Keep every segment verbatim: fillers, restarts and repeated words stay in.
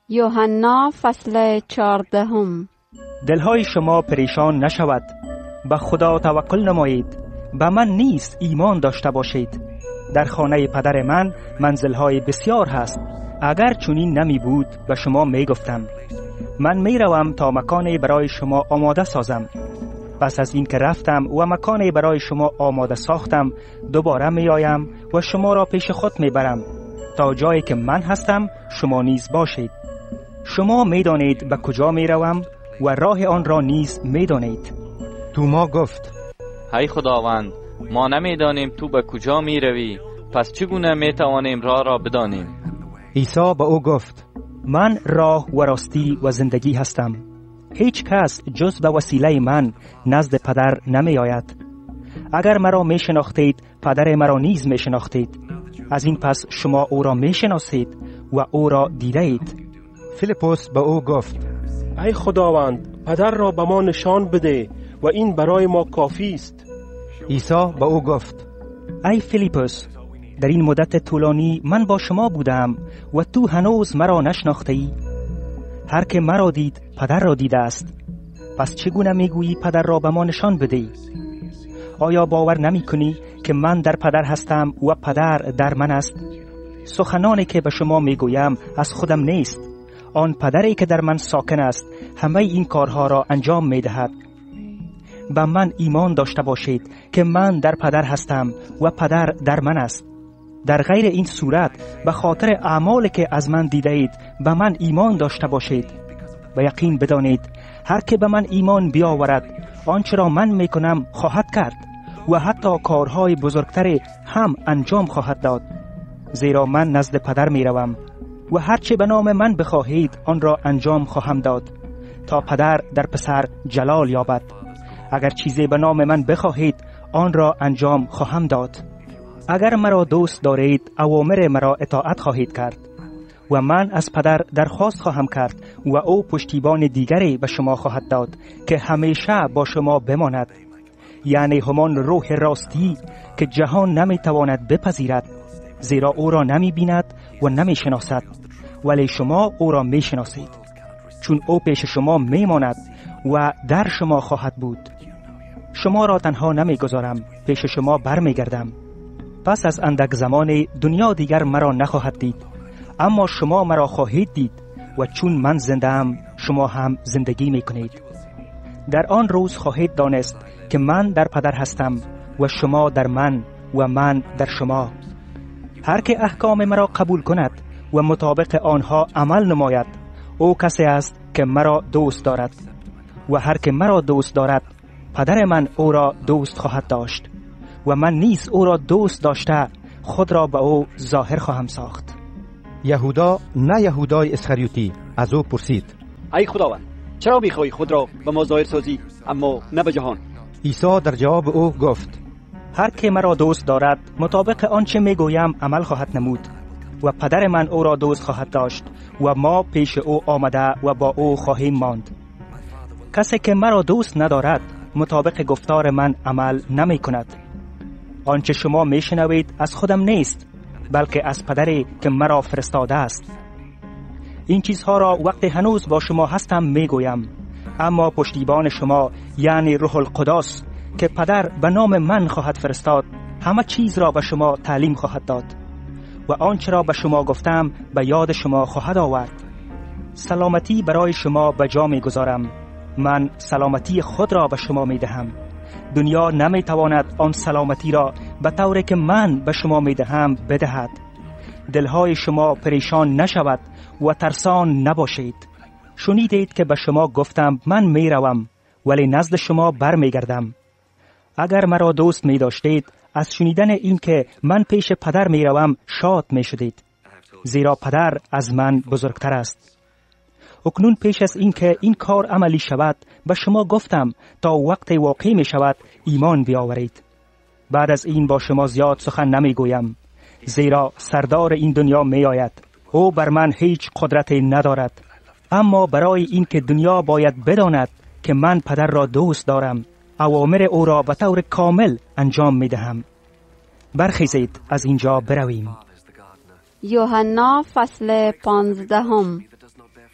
یوحنا فصل چهاردهم. دلهای شما پریشان نشود، به خدا توکل نمایید، به من نیست ایمان داشته باشید. در خانه پدر من منزلهای بسیار هست، اگر چنین نمی بود به شما می گفتم. من می روم تا مکانی برای شما آماده سازم. پس از این که رفتم و مکانی برای شما آماده ساختم، دوباره می آیم و شما را پیش خود می برم، تا جایی که من هستم شما نیز باشید. شما می دانید به کجا می روم و راه آن را نیز می دانید. توما گفت: ای خداوند، ما نمی دانیم تو به کجا می روی، پس چگونه می توانیم راه را بدانیم؟ عیسی به او گفت: من راه و راستی و زندگی هستم. هیچ کس جز به وسیله من نزد پدر نمی آید. اگر مرا می شناختید، پدر مرا نیز می شناختید. از این پس شما او را می شناسید و او را دیده اید. فیلیپوس به او گفت: ای خداوند، پدر را به ما نشان بده و این برای ما کافی است. عیسی به او گفت: ای فیلیپوس، در این مدت طولانی من با شما بودم و تو هنوز مرا نشناختی؟ هر که مرا دید پدر را دیده است. پس چگونه میگویی پدر را به ما نشان بده؟ آیا باور نمی کنی که من در پدر هستم و پدر در من است؟ سخنانی که به شما میگویم از خودم نیست. آن پدری که در من ساکن است همه این کارها را انجام میدهد. به من ایمان داشته باشید که من در پدر هستم و پدر در من است. در غیر این صورت به خاطر اعمالی که از من دیده اید به من ایمان داشته باشید. و یقین بدانید هر که به من ایمان بیاورد، آنچه را من میکنم خواهد کرد و حتی کارهای بزرگتری هم انجام خواهد داد، زیرا من نزد پدر میروم و هرچه به نام من بخواهید آن را انجام خواهم داد، تا پدر در پسر جلال یابد. اگر چیزی به نام من بخواهید آن را انجام خواهم داد. اگر مرا دوست دارید، اوامر مرا اطاعت خواهید کرد و من از پدر درخواست خواهم کرد و او پشتیبان دیگری به شما خواهد داد که همیشه با شما بماند، یعنی همان روح راستی که جهان نمیتواند بپذیرد، زیرا او را نمی بیند و نمی شناسد، ولی شما او را می شناسید، چون او پیش شما می ماند و در شما خواهد بود. شما را تنها نمی گذارم، پیش شما بر می گردم. پس از اندک زمان دنیا دیگر مرا نخواهد دید، اما شما مرا خواهید دید و چون من زنده ام شما هم زندگی می کنید. در آن روز خواهید دانست که من در پدر هستم و شما در من و من در شما. هر که احکام مرا قبول کند و مطابق آنها عمل نماید، او کسی است که مرا دوست دارد و هر که مرا دوست دارد، پدر من او را دوست خواهد داشت و من نیز او را دوست داشته خود را به او ظاهر خواهم ساخت. یهودا، نه یهودای اسخریوتی، از او پرسید: ای خداوند، چرا میخوای خود را به ما ظاهر سازی اما نه به جهان؟ عیسی در جواب او گفت: هر که مرا دوست دارد مطابق آنچه میگویم عمل خواهد نمود و پدر من او را دوست خواهد داشت و ما پیش او آمده و با او خواهیم ماند. کسی که مرا دوست ندارد مطابق گفتار من عمل نمی کند. آنچه شما میشنوید از خودم نیست، بلکه از پدری که مرا فرستاده است. این چیزها را وقتی هنوز با شما هستم میگویم، اما پشتیبان شما یعنی روح القدس که پدر به نام من خواهد فرستاد، همه چیز را به شما تعلیم خواهد داد و آنچه را به شما گفتم به یاد شما خواهد آورد. سلامتی برای شما به جا میگذارم، من سلامتی خود را به شما میدهم. دنیا نمیتواند آن سلامتی را به طوری که من به شما میدهم بدهد. دلهای شما پریشان نشود و ترسان نباشید. شنیدید که به شما گفتم من میروم ولی نزد شما بر میگردم. اگر مرا دوست می داشتید، از شنیدن این که من پیش پدر می روم شاد می شدید، زیرا پدر از من بزرگتر است. اکنون پیش از این که این کار عملی شود به شما گفتم تا وقت واقع می شود ایمان بیاورید. بعد از این با شما زیاد سخن نمی گویم، زیرا سردار این دنیا می آید. او بر من هیچ قدرتی ندارد، اما برای این که دنیا باید بداند که من پدر را دوست دارم، اوامر او را به طور کامل انجام می دهم. برخیزید از اینجا برویم. یوحنا فصل پانزدهم.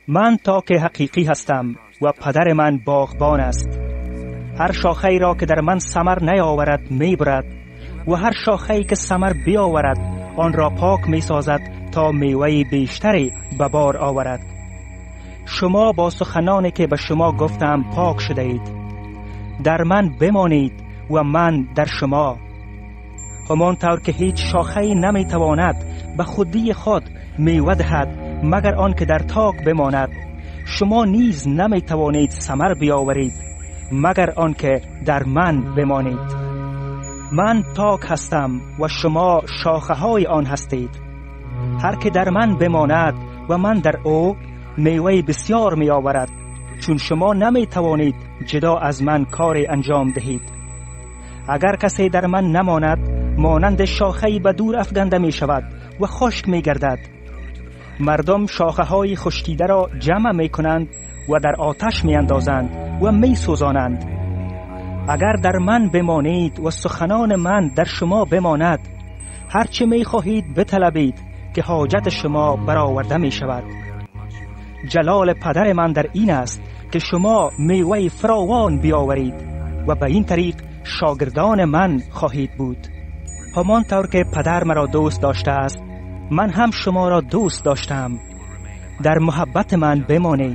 من تاک حقیقی هستم و پدر من باغبان است. هر شاخه‌ای را که در من ثمر نیاورد میبرد و هر شاخه‌ای که ثمر بیاورد آن را پاک میسازد تا میوه بیشتری به بار آورد. شما با سخنانی که به شما گفتم پاک شده اید. در من بمانید و من در شما. همانطور که هیچ شاخه‌ای نمیتواند به خودی خود میوه دهد مگر آن که در تاک بماند، شما نیز نمیتوانید ثمر بیاورید مگر آن که در من بمانید. من تاک هستم و شما شاخه های آن هستید. هر که در من بماند و من در او، میوه بسیار می آورد، چون شما نمی توانید جدا از من کار انجام دهید. اگر کسی در من نماند، مانند شاخه‌ای به دور افکنده می شود و خشک می گردد. مردم شاخه های خشکیده را جمع می کنند و در آتش می اندازند و می سوزانند. اگر در من بمانید و سخنان من در شما بماند، هرچه می خواهید بطلبید که حاجت شما برآورده می شود. جلال پدر من در این است که شما میوه فراوان بیاورید و به این طریق شاگردان من خواهید بود. همانطور که پدر مرا دوست داشته است، من هم شما را دوست داشتم. در محبت من بمانید.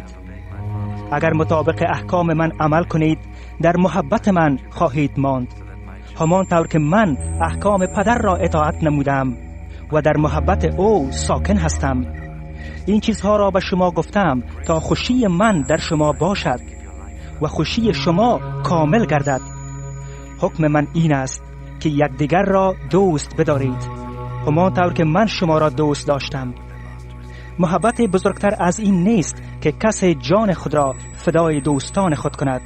اگر مطابق احکام من عمل کنید، در محبت من خواهید ماند، همانطور که من احکام پدر را اطاعت نمودم و در محبت او ساکن هستم. این چیزها را به شما گفتم تا خوشی من در شما باشد و خوشی شما کامل گردد. حکم من این است که یکدیگر را دوست بدارید، همانطور که من شما را دوست داشتم. محبت بزرگتر از این نیست که کسی جان خود را فدای دوستان خود کند.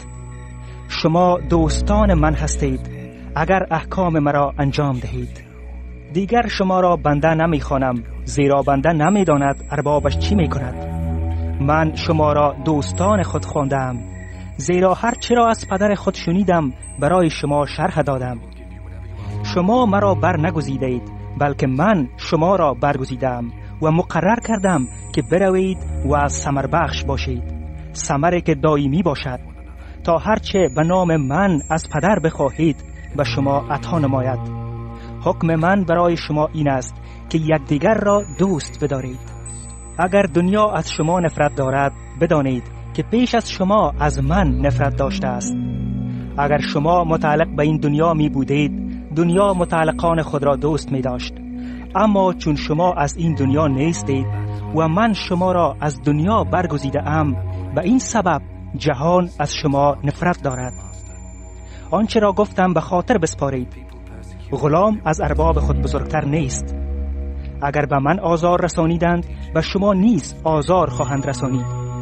شما دوستان من هستید اگر احکام مرا انجام دهید. دیگر شما را بنده نمی خوانم، زیرا بنده نمی داند اربابش چی می کند. من شما را دوستان خود خواندم، زیرا هر چی را از پدر خود شنیدم برای شما شرح دادم. شما مرا بر نگزیدید، بلکه من شما را برگزیدم و مقرر کردم که بروید و ثمر بخش باشید، ثمری که دائمی باشد، تا هرچه به نام من از پدر بخواهید به شما عطا نماید. حکم من برای شما این است که یکدیگر را دوست بدارید. اگر دنیا از شما نفرت دارد، بدانید که پیش از شما از من نفرت داشته است. اگر شما متعلق به این دنیا می بودید، دنیا متعلقان خود را دوست می داشت. اما چون شما از این دنیا نیستید و من شما را از دنیا برگزیده ام، به این سبب جهان از شما نفرت دارد. آنچه را گفتم به خاطر بسپارید. غلام از ارباب خود بزرگتر نیست. اگر به من آزار رسانیدند، به شما نیز آزار خواهند رسانید.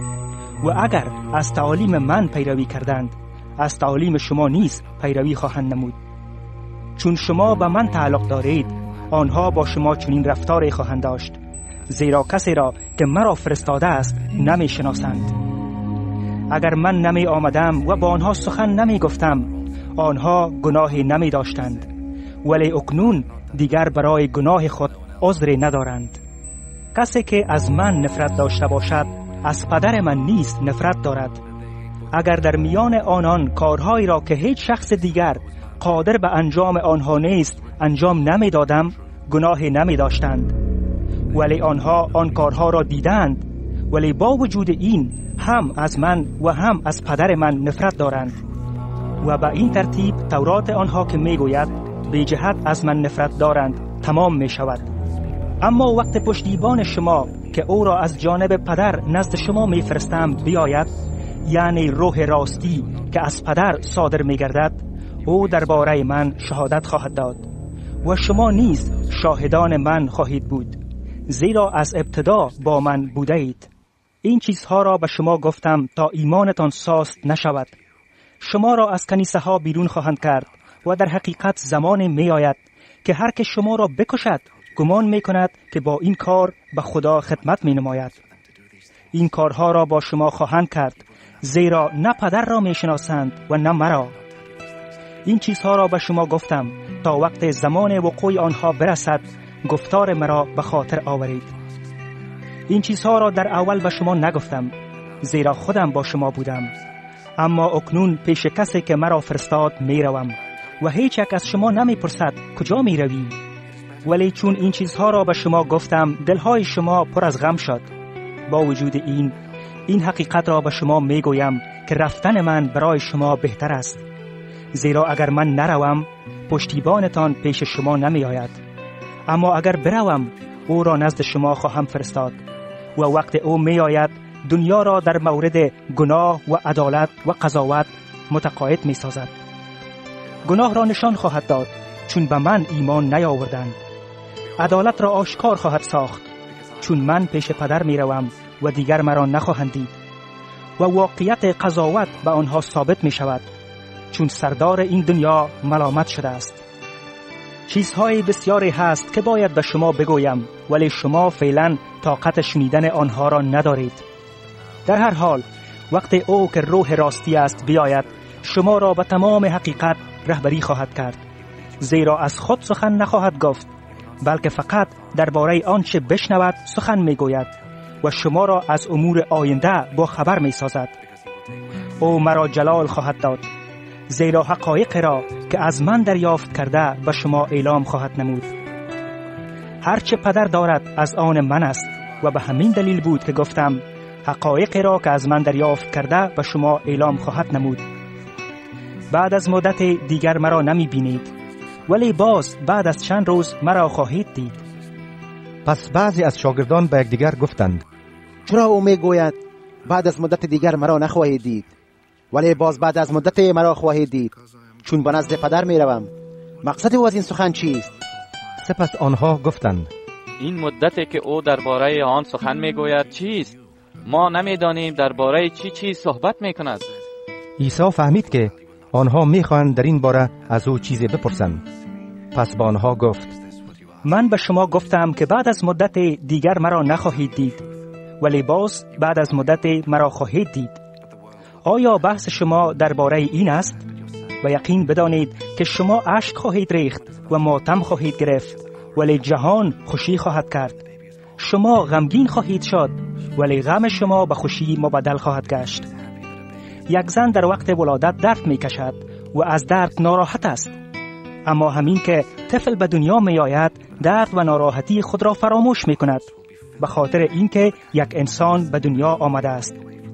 و اگر از تعالیم من پیروی کردند، از تعالیم شما نیز پیروی خواهند نمود. چون شما به من تعلق دارید، آنها با شما چنین رفتاری خواهند داشت، زیرا کسی را که مرا فرستاده است نمی شناسند. اگر من نمی آمدم و با آنها سخن نمی گفتم، آنها گناهی نمی داشتند، ولی اکنون دیگر برای گناه خود عذری ندارند. کسی که از من نفرت داشته باشد، از پدر من نیز نفرت دارد. اگر در میان آنان کارهایی را که هیچ شخص دیگر قادر به انجام آنها نیست انجام نمی دادم، گناهی نمی داشتند، ولی آنها آن کارها را دیدند، ولی با وجود این هم از من و هم از پدر من نفرت دارند. و به این ترتیب تورات آنها که می گوید به جهت از من نفرت دارند تمام می شود. اما وقت پشتیبان شما که او را از جانب پدر نزد شما می فرستم بیاید، یعنی روح راستی که از پدر صادر می گردد، او درباره من شهادت خواهد داد و شما نیز شاهدان من خواهید بود، زیرا از ابتدا با من بوده اید. این چیزها را به شما گفتم تا ایمانتان سست نشود. شما را از کنیسه ها بیرون خواهند کرد و در حقیقت زمان می آید که هر که شما را بکشد گمان می کند که با این کار به خدا خدمت می نماید. این کارها را با شما خواهند کرد، زیرا نه پدر را می شناسند و نه مرا. این چیزها را به شما گفتم تا وقت زمان وقوع آنها برسد گفتار مرا به خاطر آورید. این چیزها را در اول به شما نگفتم، زیرا خودم با شما بودم. اما اکنون پیش کسی که مرا فرستاد می روم و هیچ یک از شما نمی پرسد کجا می روی. ولی چون این چیزها را به شما گفتم، دلهای شما پر از غم شد. با وجود این این حقیقت را به شما می گویم که رفتن من برای شما بهتر است. زیرا اگر من نروم، پشتیبانتان پیش شما نمی آید. اما اگر بروم، او را نزد شما خواهم فرستاد و وقت او می آید دنیا را در مورد گناه و عدالت و قضاوت متقاعد می سازد. گناه را نشان خواهد داد چون به من ایمان نیاوردند. عدالت را آشکار خواهد ساخت چون من پیش پدر می روم و دیگر مرا نخواهند دید. و واقعیت قضاوت به آنها ثابت می شود چون سردار این دنیا ملامت شده است. چیزهای بسیاری هست که باید به شما بگویم، ولی شما فعلا طاقت شنیدن آنها را ندارید. در هر حال وقت او که روح راستی است بیاید، شما را به تمام حقیقت رهبری خواهد کرد. زیرا از خود سخن نخواهد گفت، بلکه فقط درباره آنچه بشنود سخن میگوید و شما را از امور آینده با خبر میسازد. او مرا جلال خواهد داد، زیرا حقایق را که از من دریافت کرده به شما اعلام خواهد نمود. هرچه پدر دارد از آن من است و به همین دلیل بود که گفتم حقایق را که از من دریافت کرده به شما اعلام خواهد نمود. بعد از مدت دیگر مرا نمی بینید، ولی باز بعد از چند روز مرا خواهید دید. پس بعضی از شاگردان به یکدیگر گفتند: چرا او می گوید بعد از مدت دیگر مرا نخواهید دید، ولی باز بعد از مدت مرا خواهید دید، چون به نزد پدر می روم؟ مقصد او از این سخن چیست؟ سپس آنها گفتند: این مدتی که او درباره آن سخن میگوید چیست؟ ما نمیدانیم درباره چی چیز صحبت میکند. عیسی فهمید که آنها میخواهند در این باره از او چیزی بپرسند. پس با آنها گفت: من به شما گفتم که بعد از مدت دیگر مرا نخواهید دید، ولی باز بعد از مدت مرا خواهید دید. آیا بحث شما درباره این است؟ و یقین بدانید که شما اشک خواهید ریخت و ماتم خواهید گرفت، ولی جهان خوشی خواهد کرد. شما غمگین خواهید شد، ولی غم شما به خوشی مبدل خواهد گشت. یک زن در وقت ولادت درد می کشد و از درد ناراحت است. اما همین که طفل به دنیا می آید، درد و ناراحتی خود را فراموش می کند، به خاطر اینکه یک انسان به دنیا آمده است.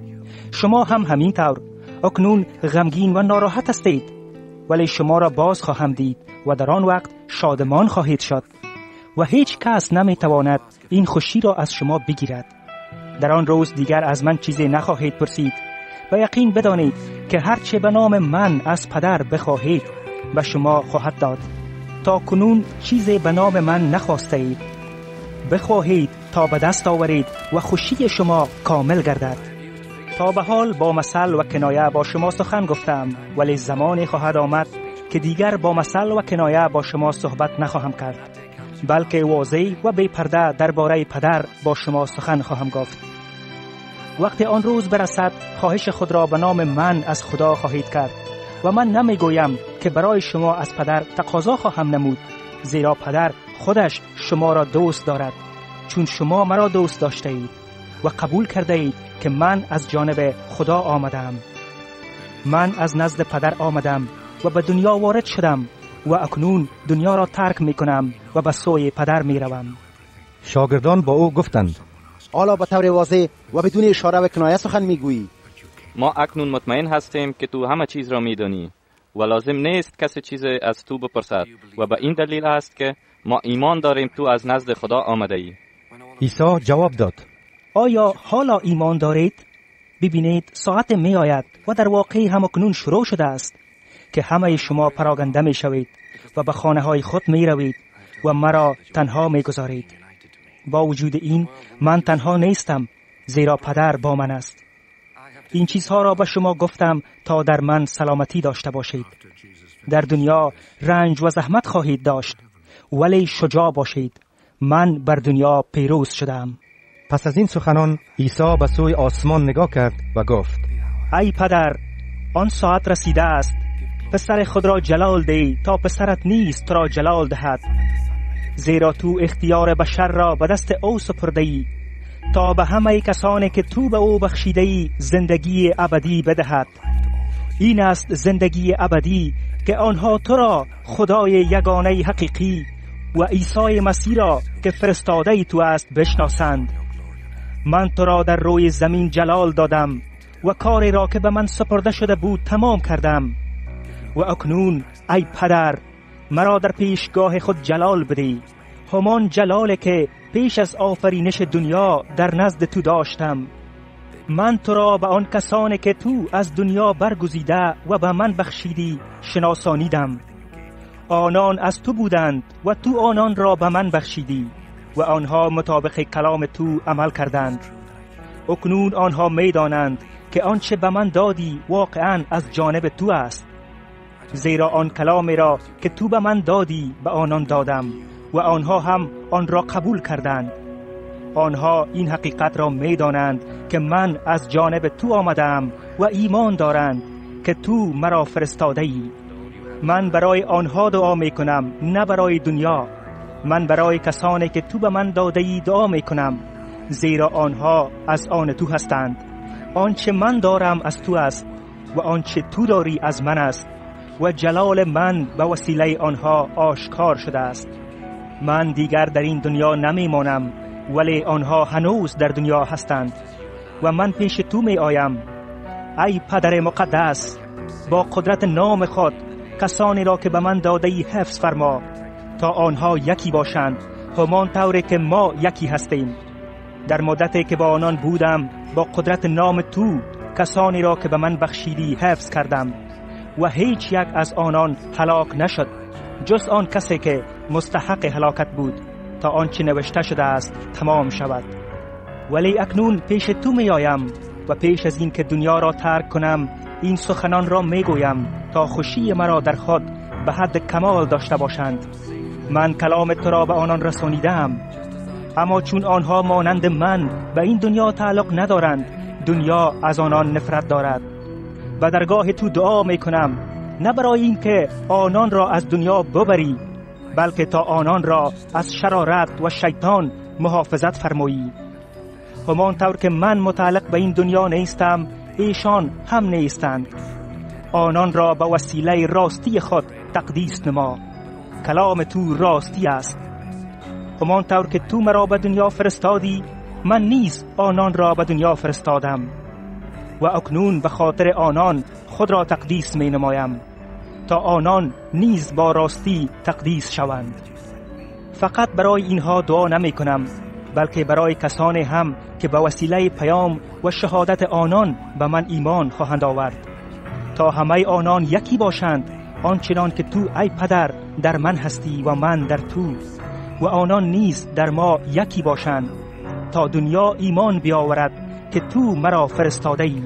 شما هم همین طور اکنون غمگین و ناراحت هستید، ولی شما را باز خواهم دید و در آن وقت شادمان خواهید شد و هیچ کس نمی تواند این خوشی را از شما بگیرد. در آن روز دیگر از من چیزی نخواهید پرسید و یقین بدانید که هرچه به نام من از پدر بخواهید به شما خواهد داد. تا کنون چیزی به نام من نخواسته اید. بخواهید تا به دست آورید و خوشی شما کامل گردد. تا به حال با مثل و کنایه با شما سخن گفتم، ولی زمانی خواهد آمد که دیگر با مثل و کنایه با شما صحبت نخواهم کرد، بلکه واضح و بی پرده درباره پدر با شما سخن خواهم گفت. وقتی آن روز برسد، خواهش خود را به نام من از خدا خواهید کرد و من نمی گویم که برای شما از پدر تقاضا خواهم نمود، زیرا پدر خودش شما را دوست دارد، چون شما مرا دوست داشته اید و قبول کرده اید که من از جانب خدا آمدم. من از نزد پدر آمدم و به دنیا وارد شدم و اکنون دنیا را ترک می کنم و به سوی پدر می روم. شاگردان با او گفتند: حالا به طور واضح و بدون اشاره و کنایه سخن می گویی. ما اکنون مطمئن هستیم که تو همه چیز را می دانی و لازم نیست کسی چیز از تو بپرسد و به این دلیل است که ما ایمان داریم تو از نزد خدا آمده ای. عیسی جواب داد: آیا حالا ایمان دارید؟ ببینید ساعت می آید و در واقع هم اکنون شروع شده است که همه شما پراگنده می شوید و به خانه های خود می روید و مرا تنها می گذارید. با وجود این من تنها نیستم، زیرا پدر با من است. این چیزها را به شما گفتم تا در من سلامتی داشته باشید. در دنیا رنج و زحمت خواهید داشت، ولی شجاع باشید، من بر دنیا پیروز شدم. پس از این سخنان عیسی به سوی آسمان نگاه کرد و گفت: ای پدر، آن ساعت رسیده است. پسر خود را جلال ده تا پسرت نیز تو را جلال دهد، زیرا تو اختیار بشر را به دست او سپرده ای. تا به همه کسانی که تو به او بخشیده‌ای زندگی ابدی بدهد. این است زندگی ابدی که آنها تو را خدای یگانه حقیقی و عیسی مسیح را که فرستاده تو است بشناسند. من تو را در روی زمین جلال دادم و کاری را که به من سپرده شده بود تمام کردم. و اکنون ای پدر مرا در پیشگاه خود جلال بدهی، همان جلالی که پیش از آفرینش دنیا در نزد تو داشتم. من تو را به آن کسانی که تو از دنیا برگزیده و به من بخشیدی شناسانیدم. آنان از تو بودند و تو آنان را به من بخشیدی و آنها مطابق کلام تو عمل کردند. اکنون آنها میدانند که آنچه به من دادی واقعا از جانب تو است، زیرا آن کلامی را که تو به من دادی به آنان دادم و آنها هم آن را قبول کردند. آنها این حقیقت را میدانند که من از جانب تو آمدم و ایمان دارند که تو مرا فرستاده ای. من برای آنها دعا میکنم، نه برای دنیا. من برای کسانی که تو به من داده ای دعا میکنم، زیرا آنها از آن تو هستند. آنچه من دارم از تو است و آنچه تو داری از من است و جلال من به وسیله آنها آشکار شده است. من دیگر در این دنیا نمیمانم، ولی آنها هنوز در دنیا هستند و من پیش تو می آیم. ای پدر مقدس، با قدرت نام خود کسانی را که به من داده ای حفظ فرما تا آنها یکی باشند، همان طوری که ما یکی هستیم. در مدتی که با آنان بودم با قدرت نام تو کسانی را که به من بخشیدی حفظ کردم و هیچ یک از آنان هلاک نشد جز آن کسی که مستحق هلاکت بود، تا آنچه نوشته شده است تمام شود. ولی اکنون پیش تو می آیم و پیش از این که دنیا را ترک کنم این سخنان را می گویم تا خوشی مرا در خود به حد کمال داشته باشند. من کلام تو را به آنان رسانیدم، اما چون آنها مانند من به این دنیا تعلق ندارند، دنیا از آنان نفرت دارد. به درگاه تو دعا می کنم، نه برای این که آنان را از دنیا ببری، بلکه تا آنان را از شرارت و شیطان محافظت فرمایی. همان طور که من متعلق به این دنیا نیستم، ایشان هم نیستند. آنان را به وسیله راستی خود تقدیس نما. کلام تو راستی است. همان طور که تو مرا به دنیا فرستادی، من نیز آنان را به دنیا فرستادم و اکنون به خاطر آنان خود را تقدیس می نمایم تا آنان نیز با راستی تقدیس شوند. فقط برای اینها دعا نمی کنم، بلکه برای کسانی هم که به وسیله پیام و شهادت آنان به من ایمان خواهند آورد، تا همه آنان یکی باشند، آنچنان که تو ای پدر در من هستی و من در تو، و آنان نیز در ما یکی باشند، تا دنیا ایمان بیاورد که تو مرا فرستاده ای.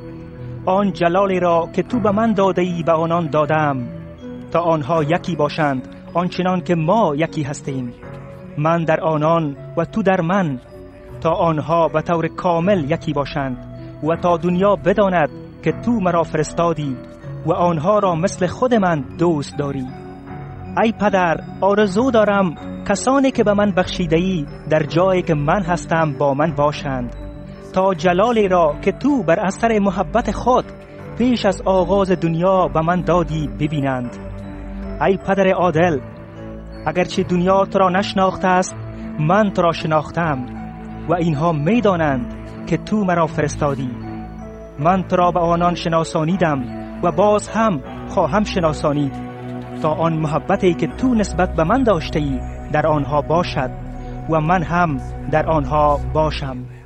آن جلالی را که تو به من داده ای به آنان دادم، تا آنها یکی باشند آنچنان که ما یکی هستیم، من در آنان و تو در من، تا آنها به طور کامل یکی باشند و تا دنیا بداند که تو مرا فرستادی و آنها را مثل خود من دوست داری. ای پدر، آرزو دارم کسانی که به من بخشیده ای در جایی که من هستم با من باشند، تا جلالی را که تو بر اثر محبت خود پیش از آغاز دنیا به من دادی ببینند. ای پدر عادل، اگرچه دنیا تو را نشناخته است، من تو را شناختم و اینها میدانند که تو مرا فرستادی. من تو را به آنان شناسانیدم و باز هم خواهم شناسانید، تا آن محبتی که تو نسبت به من داشته ای در آنها باشد و من هم در آنها باشم.